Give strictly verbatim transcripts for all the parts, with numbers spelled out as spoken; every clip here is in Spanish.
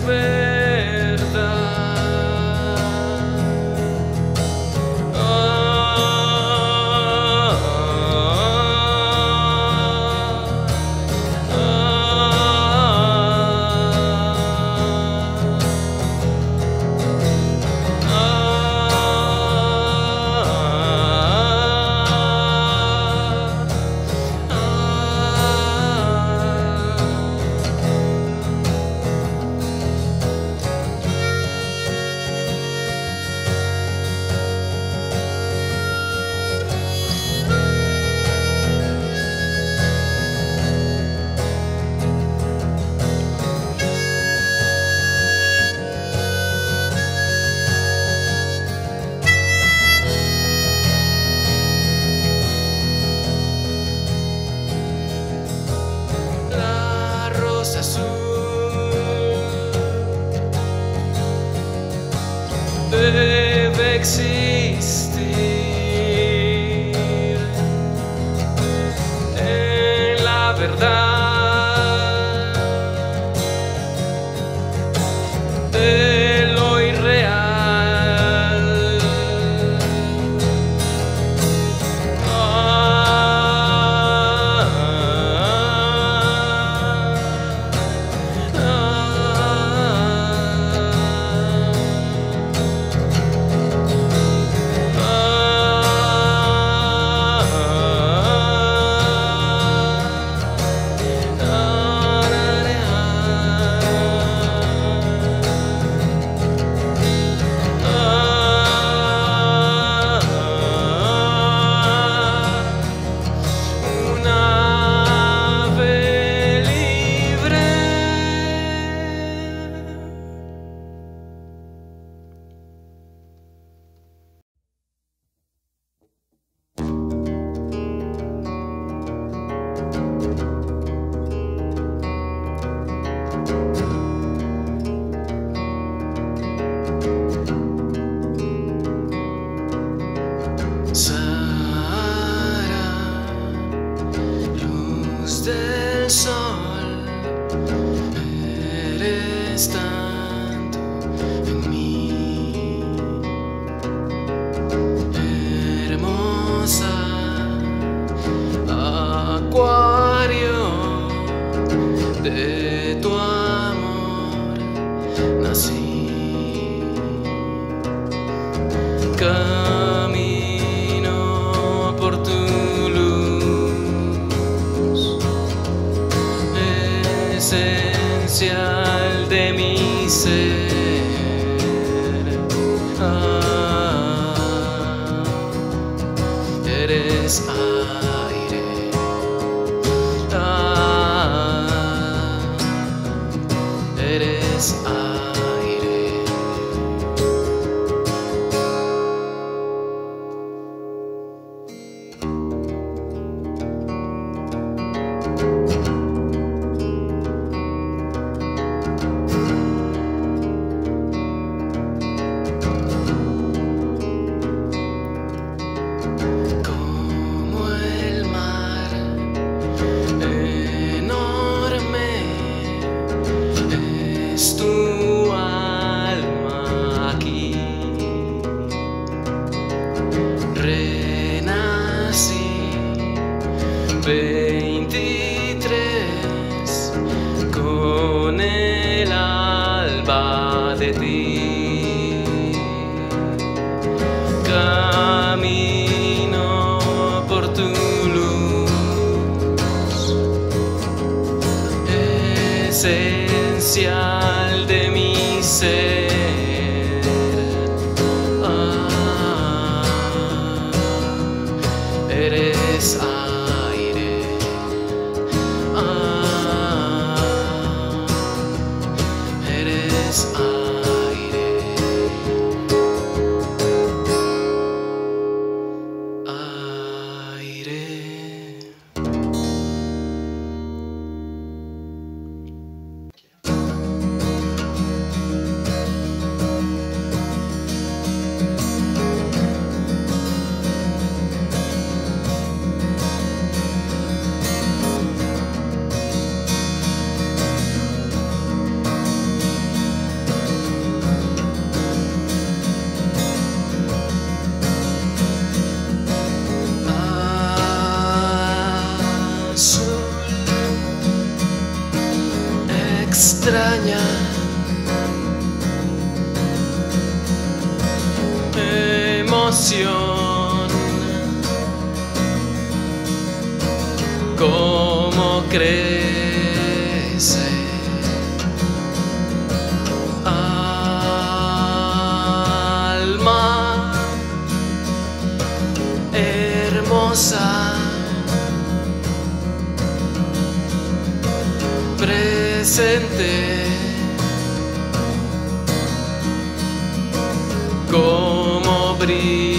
debe existir en la verdad de lo irreal. Del sol, eres tanto en mí, hermosa acuario de tu amor nací. Camino por tu esencial de mi ser. Ah, eres aire. Ah, eres aire. Tu alma aquí, renací veintitrés con el alba de ti. Camino por tu luz esencial de mi ser. Ah, eres aire. Ah, eres aire. Aire. extraña emoción. Cómo crece alma hermosa, presente, cómo brilla.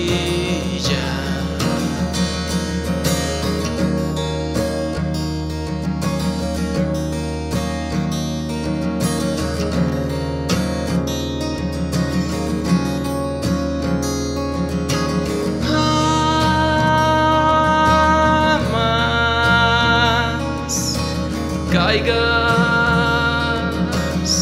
Caigas,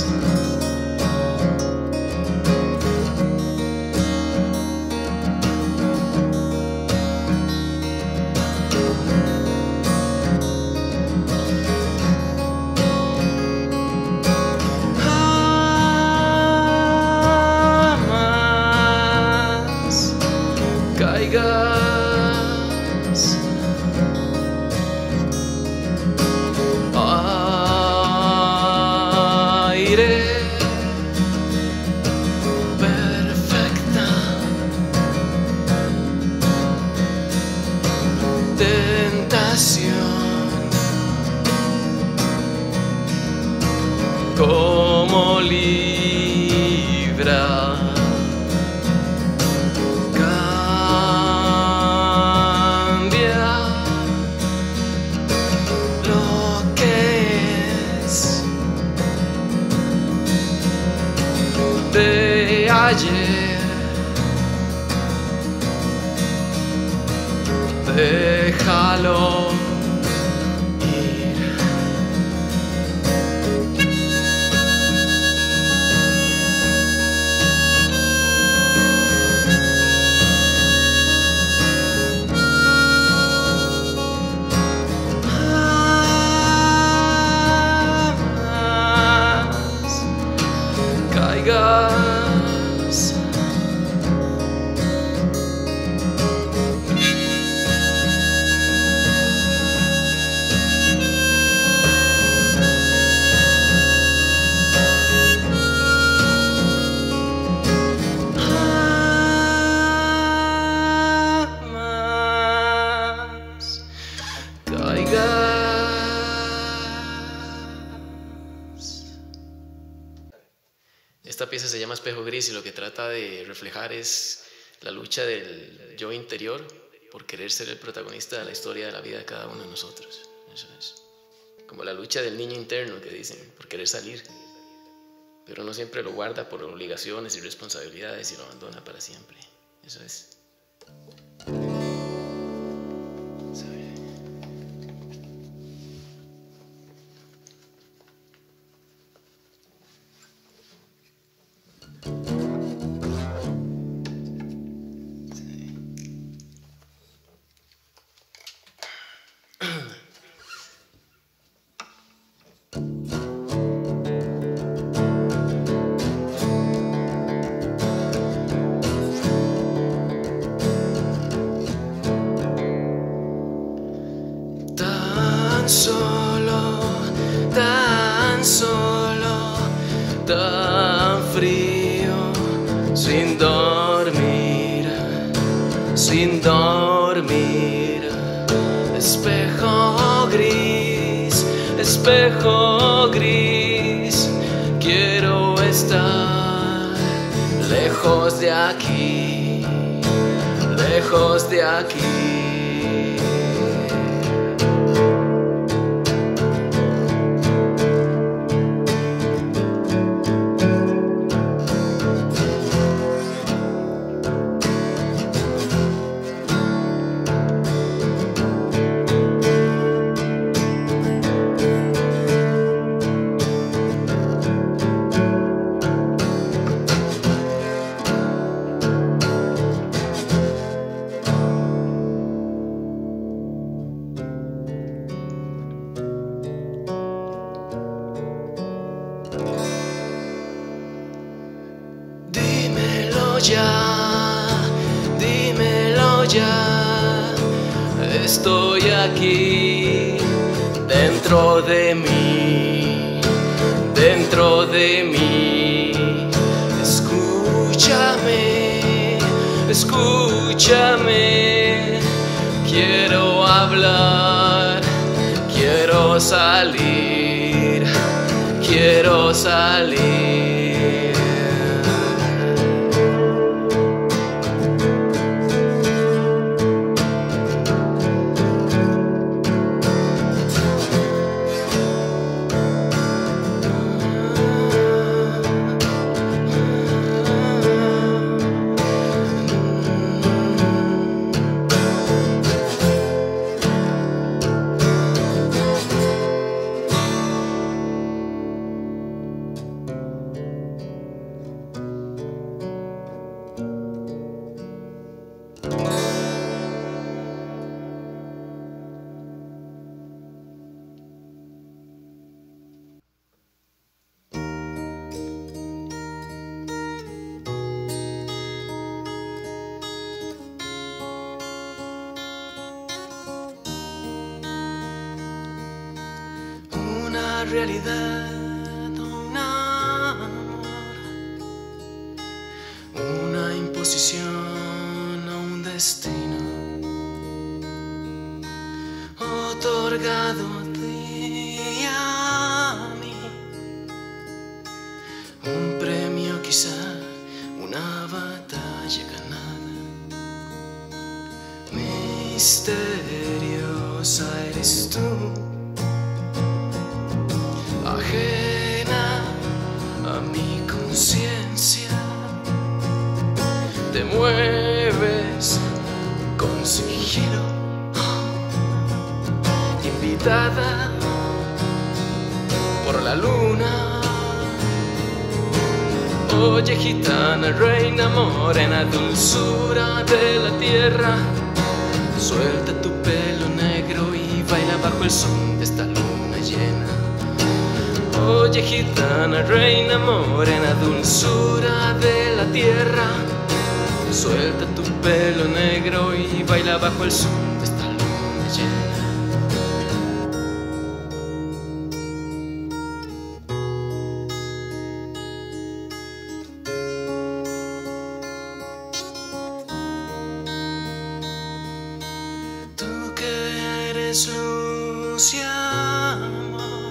jamás caigas. Aire perfecta, tentación, como libra, cambia lo que es de ayer. Déjalo ir. Jamás caigas. Jamás caigas. Esta pieza se llama Espejo Gris y lo que trata de reflejar es la lucha del yo interior por querer ser el protagonista de la historia de la vida de cada uno de nosotros. Eso es. Como la lucha del niño interno que dicen, por querer salir. Pero uno siempre lo guarda por obligaciones y responsabilidades y lo abandona para siempre. Eso es. Tan solo, tan solo, tan frío, sin dormir, sin dormir. Espejo gris, espejo gris, quiero estar lejos de aquí, lejos de aquí. dímelo ya, dímelo ya. Estoy aquí, dentro de mí, dentro de mí. Escúchame, escúchame. Quiero hablar, quiero salir, quiero salir. Una realidad, un amor, una imposición a un destino otorgado a ti y a mí, un premio quizá, una batalla ganada. Misteriosa eres tú, ajena a mi conciencia. Te mueves con sigilo, invitada por la luna. Oye gitana, reina morena, dulzura de la tierra, suelta tu pelo negro y baila bajo el son de esta luna llena. Oye gitana, reina morena, dulzura de la tierra, suelta tu pelo negro y baila bajo el son de esta luna llena. Tú que eres luz y amor,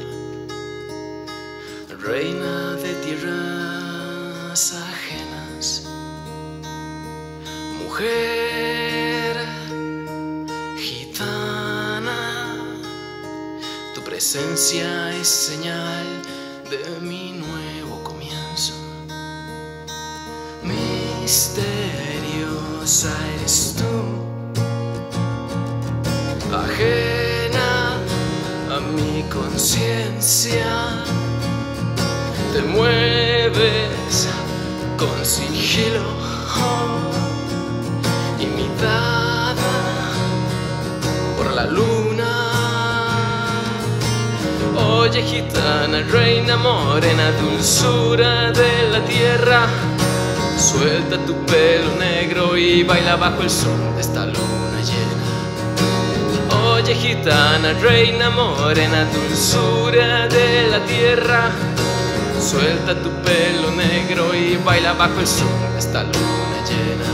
reina de tierras ajenas, mujer gitana, tu presencia es señal de mi nuevo comienzo. Misteriosa eres tú, ajena a mi conciencia. Te mueves con sigilo, imitada por la luna. Oye gitana, reina morena, dulzura de la tierra, suelta tu pelo negro y baila bajo el sol de esta luna llena. Oye gitana, reina morena, dulzura de la tierra, suelta tu pelo negro y baila bajo el sol de esta luna llena.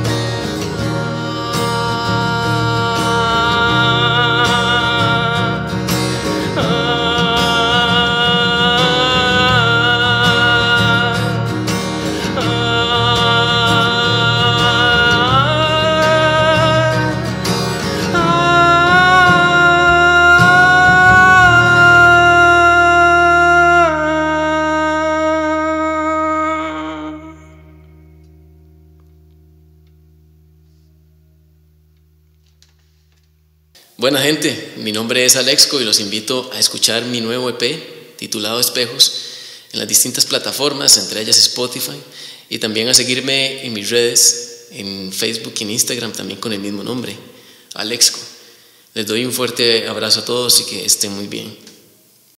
Buena gente, mi nombre es Alexco y los invito a escuchar mi nuevo E P titulado Espejos en las distintas plataformas, entre ellas Spotify, y también a seguirme en mis redes, en Facebook y en Instagram también con el mismo nombre, Alexco. Les doy un fuerte abrazo a todos y que estén muy bien.